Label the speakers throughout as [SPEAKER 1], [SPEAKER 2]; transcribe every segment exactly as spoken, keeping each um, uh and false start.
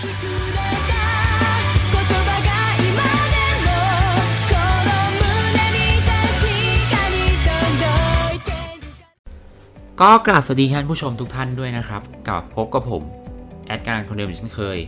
[SPEAKER 1] ก็กราบสวัสดีท่านผู้ชมทุกท่านด้วยนะครับกลับพบกับผมแอดการคนเดิมเช่นเคย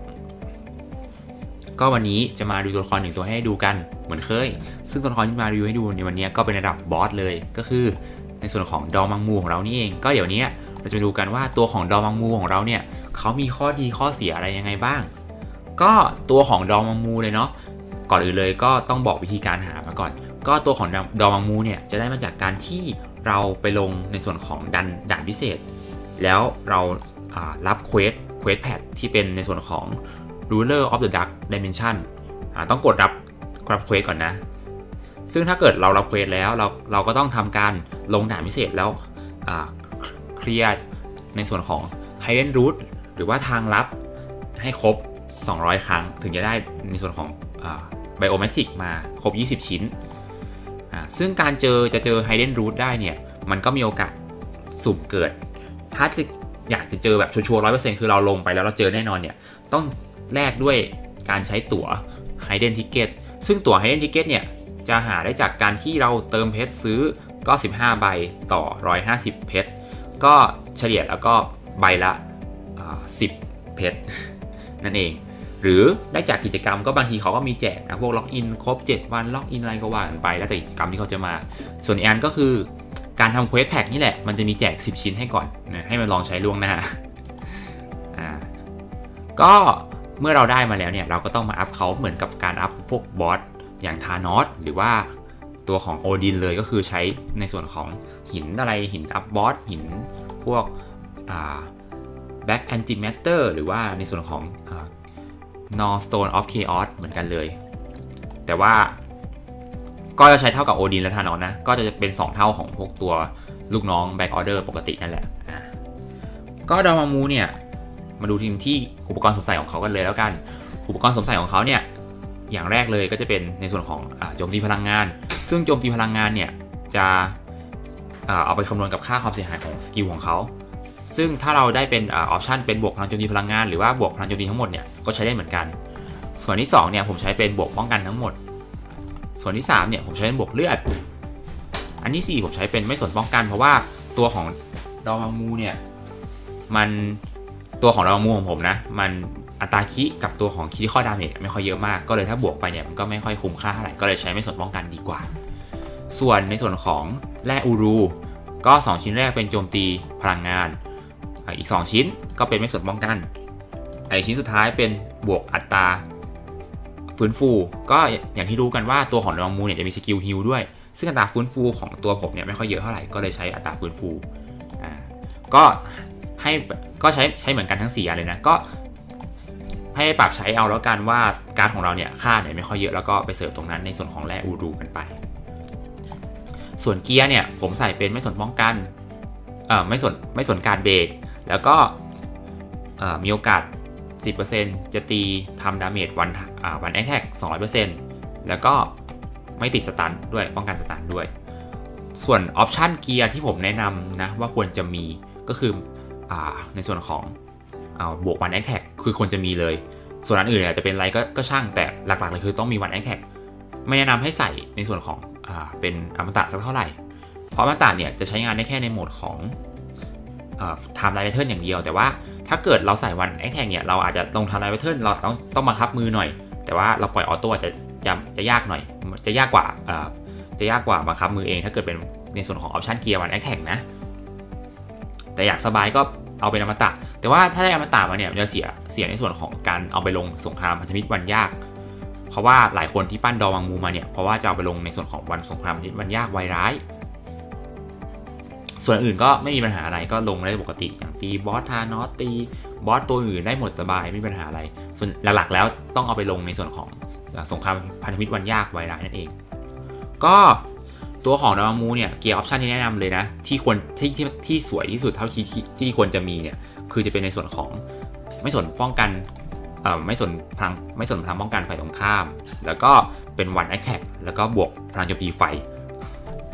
[SPEAKER 1] ก็วันนี้จะมาดูตัวละครหนึ่งตัวให้ดูกันเหมือนเคยซึ่งตัวละครที่มารีวิวให้ดูในวันนี้ก็เป็นระดับบอสเลยก็คือในส่วนของดอมังมูของเรานี่เองก็เดี๋ยวนี้เราจะมาดูกันว่าตัวของดอมังมูของเราเนี่ยเขามีข้อดีข้อเสียอะไรยังไงบ้างก็ตัวของดอมังมูเลยเนาะก่อนอื่นเลยก็ต้องบอกวิธีการหามาก่อนก็ตัวของดอมังมูเนี่ยจะได้มาจากการที่เราไปลงในส่วนของดันด่านพิเศษแล้วเรารับเควสเควสแพทที่เป็นในส่วนของ Ruler of the Dark Dimension ต้องกดรับรับเควสก่อนนะซึ่งถ้าเกิดเรารับเควสแล้วเราเราก็ต้องทำการลงด่านพิเศษแล้วเคลียร์ในส่วนของ Hidden Route หรือว่าทางลับให้ครบสองร้อยครั้งถึงจะได้ในส่วนของ Biomatic มาครบยี่สิบชิ้นซึ่งการเจอจะเจอ Hidden Route ได้เนี่ยมันก็มีโอกาสสุ่มเกิดถ้าจะอยากจะเจอแบบชัวร์ ร้อยเปอร์เซ็นต์ คือเราลงไปแล้วเราเจอแน่นอนเนี่ยต้องแลกด้วยการใช้ตั๋ว Hidden Ticket ซึ่งตั๋ว Hidden Ticket เนี่ยจะหาได้จากการที่เราเติมเพชรซื้อก็สิบห้าใบต่อหนึ่งร้อยห้าสิบเพชรก็เฉลี่ยแล้วก็ใบละสิบเพชรนั่นเองหรือได้จากกิจกรรมก็บางทีเขาก็มีแจกนะพวกล็อกอินครบเจ็ดวันล็อกอินอะไรก็ว่ากันไปแล้วแต่กิจกรรมที่เขาจะมาส่วนอีกอันก็คือการทำเควสแพ็กนี่แหละมันจะมีแจกสิบชิ้นให้ก่อนนะให้มันลองใช้ล่วงหน้าอ่าก็เมื่อเราได้มาแล้วเนี่ยเราก็ต้องมาอัพเขาเหมือนกับการอัพพวกบอสอย่างธานอสหรือว่าตัวของโอดินเลยก็คือใช้ในส่วนของหินอะไรหินอัพบอสหินพวกอ่าแบ็กแอนติแมตเตอร์หรือว่าในส่วนของอ่าNorth Stone of Chaos เหมือนกันเลยแต่ว่าก็จะใช้เท่ากับโอดินและธานอสนะก็จะเป็นสองเท่าของพวกตัวลูกน้อง Back Order ปกตินั่นแหละก็ดอมังมูเนี่ยมาดูทีมที่อุปกรณ์สวมใส่ของเขากันเลยแล้วกันอุปกรณ์สวมใส่ของเขาเนี่ยอย่างแรกเลยก็จะเป็นในส่วนของโจมตีพลังงานซึ่งโจมตีพลังงานเนี่ยจะเอาไปคำนวณกับค่าความเสียหายของสกิลของเขาซึ่งถ้าเราได้เป็นออปชันเป็นบวกพลังโจมตีพลังงานหรือว่าบวกพลังโจมตีทั้งหมดเนี่ยก็ใช้ได้เหมือนกันส่วนที่สองเนี่ยผมใช้เป็นบวกป้องกันทั้งหมดส่วนที่สามเนี่ยผมใช้เป็นบวกเลือดอันที่สี่ผมใช้เป็นไม่สนป้องกันเพราะว่าตัวของดอมังมูเนี่ยมันตัวของดอมังมูของผมนะมันอัตราคิกับตัวของคิข้อดาเมจไม่ค่อยเยอะมากก็เลยถ้าบวกไปเนี่ยมันก็ไม่ค่อยคุ้มค่าเท่าไหร่ก็เลยใช้ไม่สนป้องกันดีกว่าส่วนในส่วนของแร่อูรูก็สองชิ้นแรกเป็นโจมตีพลังงานอีกสองชิ้นก็เป็นไม่สนป้องกันไอชิ้นสุดท้ายเป็นบวกอัตราฟื้นฟูก็อย่างที่รู้กันว่าตัวของดอมังมูเนี่ยจะมีสกิลฮีลด้วยซึ่งอัตราฟื้นฟูของตัวผมเนี่ยไม่ค่อยเยอะเท่าไหร่ก็เลยใช้อัตราฟื้นฟูอ่าก็ให้ก็ใช้ใช้เหมือนกันทั้งสี่อย่างเลยนะก็ให้ปรับใช้เอาแล้วกันว่าการของเราเนี่ยค่าเนี่ยไม่ค่อยเยอะแล้วก็ไปเสิร์ฟตรงนั้นในส่วนของแร่อูรูกันไปส่วนเกียร์เนี่ยผมใส่เป็นไม่สนป้องกันเอ่อไม่สนไม่สนการเบรกแล้วก็มีโอกาส สิบเปอร์เซ็นต์ จะตีทำดาเมจวันวันแอคแท็ก สองร้อยเปอร์เซ็นต์ แล้วก็ไม่ติดสตันด้วยป้องกันสตันด้วยส่วนออปชันเกียร์ที่ผมแนะนำนะว่าควรจะมีก็คืออในส่วนของบวกวันแอคแท็กคือควรจะมีเลยส่วนอันอื่นอาจจะเป็นอะไรก็ก็ช่างแต่หลักๆเลยคือต้องมีวันแอคแท็กไม่แนะนำให้ใส่ในส่วนของเป็นอมตะสักเท่าไหร่เพราะอมตะเนี่ยจะใช้งานได้แค่ในโหมดของไทม์ไลน์แพทเทิร์นอย่างเดียวแต่ว่าถ้าเกิดเราใส่วันแอคแท็กเนี่ยเราอาจจะลงไทม์ไลน์แพทเทิร์นเราต้องต้องบังคับมือหน่อยแต่ว่าเราปล่อยออโต้จะจะจะยากหน่อยจะยากกว่าจะยากกว่าบังคับมือเองถ้าเกิดเป็นในส่วนของออปชันเกียร์วันแอคแท็กนะแต่อยากสบายก็เอาเป็นอมตะแต่ว่าถ้าได้อมตะมาเนี่ยมันจะเสียเสียในส่วนของการเอาไปลงสงครามพันธมิตรวันยากเพราะว่าหลายคนที่ปั้นดอมังมูมาเนี่ยเพราะว่าจะเอาไปลงในส่วนของวันสงครามพันธมิตรวันยากวายร้ายส่วนอื่นก็ไม่มีปัญหาอะไรก็ลงได้ปกติอย่างตีบอสธานอสตีบอสตัวอื่นได้หมดสบายไม่มีปัญหาอะไรส่วนหลักๆแล้วต้องเอาไปลงในส่วนของสงครามพันธมิตรวันยากวายร้ายนั่นเองก็ตัวของดอมังมูเนี่ยเกียร์ออปชันที่แนะนำเลยนะที่ควรที่ที่ที่สวยที่สุดเท่าที่ที่ควรจะมีเนี่ยคือจะเป็นในส่วนของไม่สนป้องกันเอ่อไม่สนพลังไม่สนพลังป้องกันฝ่ายตรงข้ามแล้วก็เป็นวันแอคแท็กแล้วก็บวกพลังโจมตีไฟ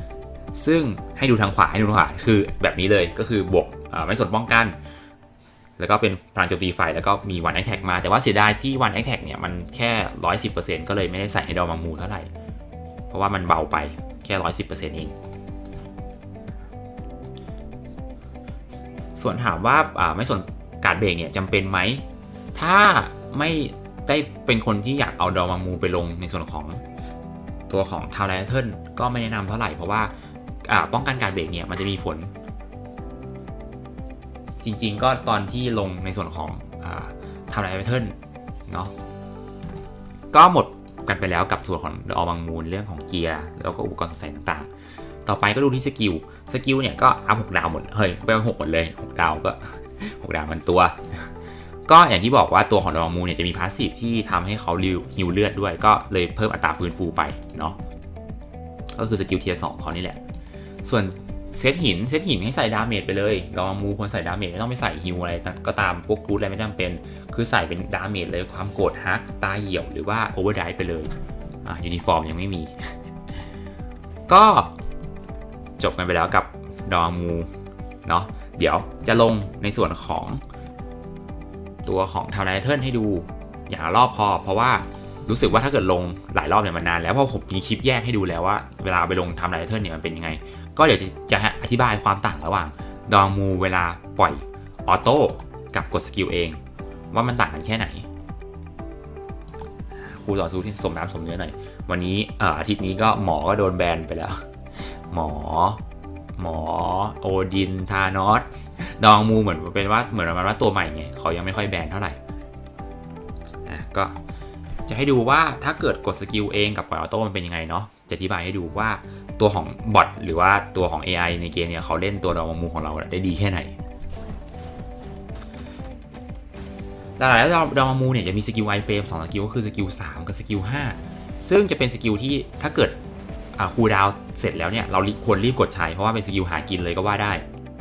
[SPEAKER 1] ซึ่งให้ดูทางขวาให้ดูทางขวาคือแบบนี้เลยก็คือบวกไม่สนป้องกันแล้วก็เป็นพลังโจมตีไฟแล้วก็มีวันแอคแท็กมาแต่ว่าเสียดายที่วันแอคแท็กเนี่ยมันแค่ หนึ่งร้อยสิบเปอร์เซ็นต์ ก็เลยไม่ได้ใส่ให้ดอมังมูเท่าไหร่เพราะว่ามันเบาไปแค่ หนึ่งร้อยสิบเปอร์เซ็นต์ เองส่วนถามว่าไม่สนการเบรกเนี่ยจำเป็นไหมถ้าไม่ได้เป็นคนที่อยากเอาดอมังมูไปลงในส่วนของตัวของทาวไลท์เทิลก็ไม่แนะนำเท่าไหร่เพราะว่าป้องกันการเบรกเนี่ยมันจะมีผลจริงๆก็ตอนที่ลงในส่วนของทาวไลท์เทิลเนาะก็หมดกันไปแล้วกับส่วนของดอมังมูเรื่องของเกียร์แล้วก็อุปกรณ์สงสัยต่างๆต่อไปก็ดูที่สกิลสกิลเนี่ยก็อัพหกดาวหมดเฮ้ยไปหกหมดเลยหกดาวก็หกดาวมันตัวก็อย่างที่บอกว่าตัวของดอมังมูเนี่ยจะมีพาสซีฟที่ทำให้เขาฮิวเลือดด้วยก็เลยเพิ่มอัตราฟื้นฟูไปเนาะก็คือสกิลเทียร์สองเขานี่แหละส่วนเซตหินเซตหินให้ใส่ดาเมจไปเลยดอมังมูควรใส่ดาเมจไม่ต้องไปใส่ฮิวอะไรก็ตามพวกกู๊ดอะไรไม่จำเป็นคือใส่เป็นดาเมจเลยความโกรธฮักตาเหี่ยวหรือว่าโอเวอร์ไดฟ์ไปเลยอ่ะยูนิฟอร์มยังไม่มี ก็จบกันไปแล้วกับดอมังมูเนาะเดี๋ยวจะลงในส่วนของตัวของทาวไลท์เทิลให้ดูอย่างละรอบพอเพราะว่ารู้สึกว่าถ้าเกิดลงหลายรอบเนี่ยมันนานแล้วเพราะผมมีคลิปแยกให้ดูแล้วว่าเวลาไปลงทาวไลท์เทิลเนี่ยมันเป็นยังไงก็เดี๋ยวจะจะอธิบายความต่างระหว่างดอมังมูเวลาปล่อยออโต้กับกดสกิลเองว่ามันต่างกันแค่ไหนครูต่อสู้ที่สมน้ำสมเนื้อหน่อยวันนี้อาทิตย์นี้ก็หมอก็โดนแบนไปแล้วหมอหมอโอดินธานอสดอมังมูเหมือนเป็นว่าเหมือนประมาณว่าตัวใหม่ไงเขายังไม่ค่อยแบนเท่าไหร่อ่ะก็จะให้ดูว่าถ้าเกิดกดสกิลเองกับปล่อยออโต้มันเป็นยังไงเนาะจะอธิบายให้ดูว่าตัวของบอทหรือว่าตัวของ เอ ไอ ในเกมเนี่ยเขาเล่นตัวดอมังมูของเราได้ดีแค่ไหนหลักๆแล้วดอมังมูเนี่ยจะมีสกิลไวเฟรมสองสกิลก็คือสกิลสามกับสกิลห้าซึ่งจะเป็นสกิลที่ถ้าเกิดคูลดาวน์เสร็จแล้วเนี่ยเราควรรีบกดใช้เพราะว่าเป็นสกิลหากินเลยก็ว่าได้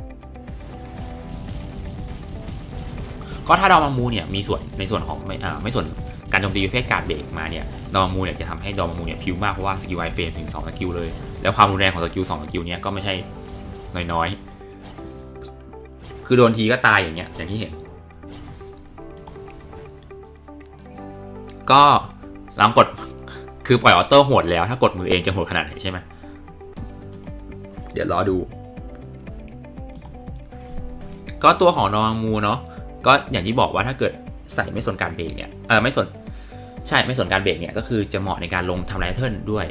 [SPEAKER 1] ก็ถ้าดอมังมูเนี่ยมีส่วนในส่วนของไม่อ่าไม่ส่วนการโจมตีประเภทการเบรกมาเนี่ยดอมังมูเนี่ยจะทำให้ดอมังมูเนี่ยพิวมากเพราะว่าสกิลไวเฟรมถึงสองสกิลเลยแล้วความรุนแรงของสกิลสองสกิลเนี่ยก็ไม่ใช่น้อยๆคือโดนทีก็ตายอย่างเงี้ยอย่างที่เห็นก็ลองกดคือปล่อยออโต้โหดแล้วถ้ากดมือเองจะโหดขนาดไหนใช่ไหมเดี๋ยวรอดูก็ตัวของดอมังมูเนาะก็อย่างที่บอกว่าถ้าเกิดใส่ไม่สนการเบรกเนี่ยเออไม่สนใช่ไม่สนการเบรกเนี่ยก็คือจะเหมาะในการลงทำไลท์เทิลด้วย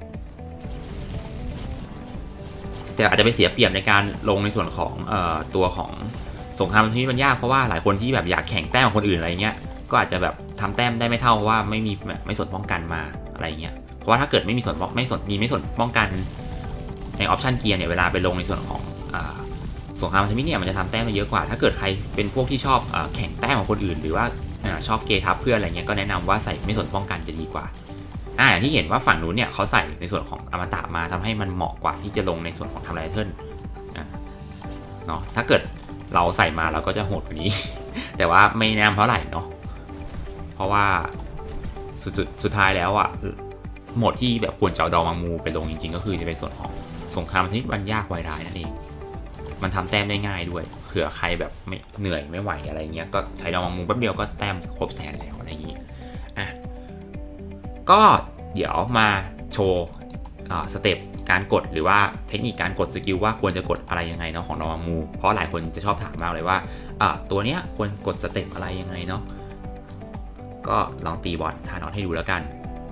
[SPEAKER 1] แต่อาจจะไปเสียเปรียบในการลงในส่วนของเอ่อตัวของสงครามที่มันยากเพราะว่าหลายคนที่แบบอยากแข่งแต้มกับคนอื่นอะไรเงี้ยก็อาจจะแบบทำแต้มได้ไม่เท่าว่าไม่มีไม่สนป้องกันมาอะไรเงี้ยเพราะว่าถ้าเกิดไม่มีส่วนไม่สนมีไม่สนป้องกันในออปชันเกียร์เนี่ยเวลาไปลงในส่วนของอ่าสงครามพันธมิตรเนี่ยมันจะทำแต้มได้เยอะกว่าถ้าเกิดใครเป็นพวกที่ชอบแข่งแต้มของคนอื่นหรือว่าชอบเกทับเพื่อนอะไรเงี้ยก็แนะนำว่าใส่ไม่สนป้องกันจะดีกว่าอ่าอย่างที่เห็นว่าฝั่งนู้นเนี่ยเขาใส่ในส่วนของอมตะมาทำให้มันเหมาะกว่าที่จะลงในส่วนของทำลายเทิร์นเนาะถ้าเกิดเราใส่มาเราก็จะโหดกว่านี้ แต่ว่าไม่แนะนำเท่าไหร่เนาะเพราะว่าสุดสุดท้ายแล้วอ่ะโหมดที่แบบควรจะเอาดอมังมูไปลงจริงๆก็คือในส่วนของสงครามที่มันยากไวร้ายนั่นเองมันทำแต้มได้ง่ายด้วยเผื่อใครแบบไม่เหนื่อยไม่ไหวอะไรเงี้ยก็ใช้ดอมังมูแป๊บเดียวก็แต้มครบแสนแล้วอะไรอย่างงี้อ่ะก็เดี๋ยวมาโชว์สเต็ปการกดหรือว่าเทคนิคการกดสกิลว่าควรจะกดอะไรยังไงเนาะของดอมังมูเพราะหลายคนจะชอบถามมากเลยว่าตัวเนี้ยควรกดสเต็ปอะไรยังไงเนาะก็ลองตีบอททานอสให้ดูแล้วกัน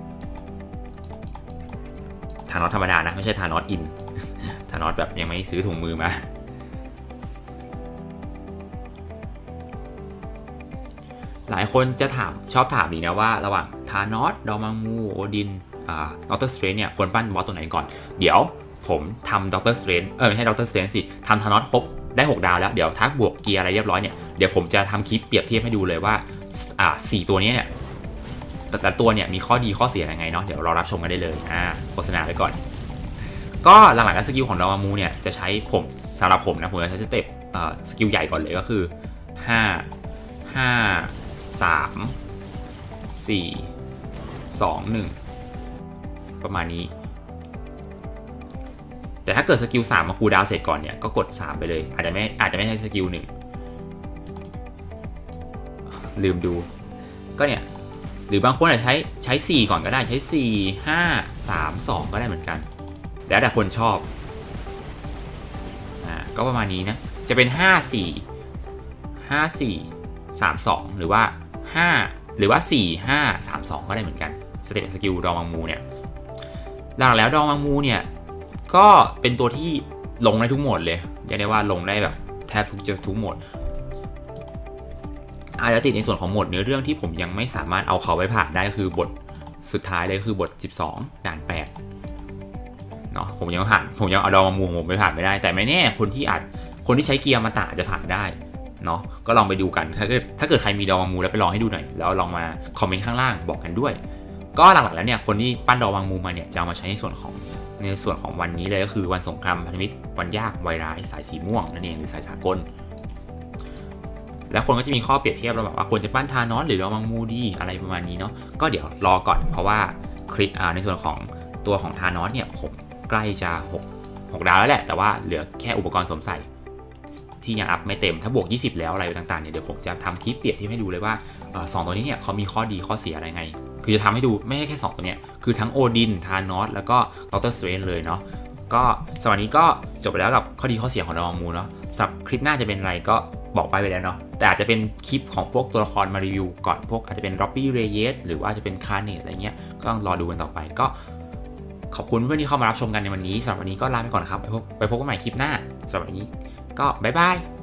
[SPEAKER 1] ทานอสธรรมดานะไม่ใช่ทานอสอินทานอสแบบยังไม่ซื้อถุงมือมาหลายคนจะถามชอบถามดีนะว่าระหว่างทานอสดอมังมูโอดินอ่าด็อกเตอร์สเตรนเนี่ยควรปั้นบอสตัวไหนก่อนเดี๋ยวผมทำด็อกเตอร์สเตรนเออไม่ใช่ด็อกเตอร์สเตรนสิทำทานอสครบได้หกดาวแล้วเดี๋ยวทักบวกเกียร์อะไรเรียบร้อยเนี่ยเดี๋ยวผมจะทำคลิปเปรียบเทียบให้ดูเลยว่าอ่าสี่ตัวนี้เนี่ยแต่ละตัวเนี่ยมีข้อดีข้อเสียยังไงเนาะเดี๋ยวเรารับชมกันได้เลยอ่าโฆษณาไปก่อนก็หลังๆแล้วสกิลของดอมังมูเนี่ยจะใช้ผมสำหรับผมนะผมจะใช้สเต็ปอ่าสกิลใหญ่ก่อนเลยก็คือห้า ห้า สาม สี่ สอง หนึ่งประมาณนี้แต่ถ้าเกิดสกิลสามมาคูลดาวน์เสร็จก่อนเนี่ยก็กดสามไปเลยอาจจะไม่อาจจะไม่ใช่สกิลหนึ่งลืมดูก็เนี่ยหรือบางคนอาจจะใช้ใช้สี่ก่อนก็ได้ใช้สี่ ห้า สาม สองก็ได้เหมือนกันแล้วแต่คนชอบอ่าก็ประมาณนี้นะจะเป็นห้า สี่ ห้า สี่ สาม สองหรือว่าห้าหรือว่าสี่ ห้า สาม สองก็ได้เหมือนกันสเตปสกิลดองมังมูเนี่ยหลักแล้วดองมังมูเนี่ยก็เป็นตัวที่ลงได้ทุกโหมดเลยเรียกได้ว่าลงได้แบบแทบทุกทุกโหมดอาจจะติดในส่วนของโหมดเนื้อเรื่องที่ผมยังไม่สามารถเอาเขาไปผ่านได้ก็คือบทสุดท้ายเลยคือบทสิบสองด่านแปดเนาะผมยังผ่านผมยังเอาดองมังมูของผมไปผ่านไม่ได้แต่ไม่แน่คนที่อาจคนที่ใช้เกียร์มาตะจะผ่านได้เนาะก็ลองไปดูกันถ้าเกิดถ้าเกิดใครมีดองมังมูแล้วไปลองให้ดูหน่อยแล้วลองมาคอมเมนต์ข้างล่างบอกกันด้วยก็หลักๆแล้วเนี่ยคนที่ปั้นดองมังมูมาเนี่ยจะเอามาใช้ในส่วนของในส่วนของวันนี้เลยก็คือวันสงครามพันธมิตรวันยากวัยร้ายสายสีม่วงนั่นเองหรือสายสากลแล้วคนก็จะมีข้อเปรียบเทียบเราแบบว่าควรจะปั้นธานอสหรือดองมังมูดีอะไรประมาณนี้เนาะก็เดี๋ยวรอก่อนเพราะว่าคลิปในส่วนของตัวของธานอสเนี่ยผมใกล้จะหก หกดาวแล้วแหละแต่ว่าเหลือแค่อุปกรณ์สวมใส่ที่ยังอัพไม่เต็มถ้าบวกยี่สิบแล้วอะไรต่างๆเนี่ยเดี๋ยวผมจะทำคลิปเปรียบเทียบให้ดูเลยว่าสองตัวนี้เนี่ยเขามีข้อดีข้อเสียอะไรไงคือจะทำให้ดูไม่ใช่แค่สองตัวเนี้ยคือทั้งโอดินธานอสแล้วก็ด็อกเตอร์สเตรนจ์เลยเนาะก็สำหรับนี้ก็จบไปแล้วกับข้อดีข้อเสียของดองมังมูเนาะสำหรับคลิปหน้าจะเป็นอะไรก็บอกไปไปแล้วเนาะแต่อาจจะเป็นคลิปของพวกตัวละครมารีวิวก่อนพวกอาจจะเป็นร็อบบี้เรเยสหรือว่าจะเป็นคาร์เนตอะไรเงี้ยก็ต้องรอดูกันต่อไปก็ขอบคุณเพื่อนที่เข้ามารับชมกันในวันนี้สำหรับวันนี้ก็ลาไปก่อนครับไปพบไปพบกันใหม่คลิปหน้าสำหรับวันนี้ก็บ๊ายบาย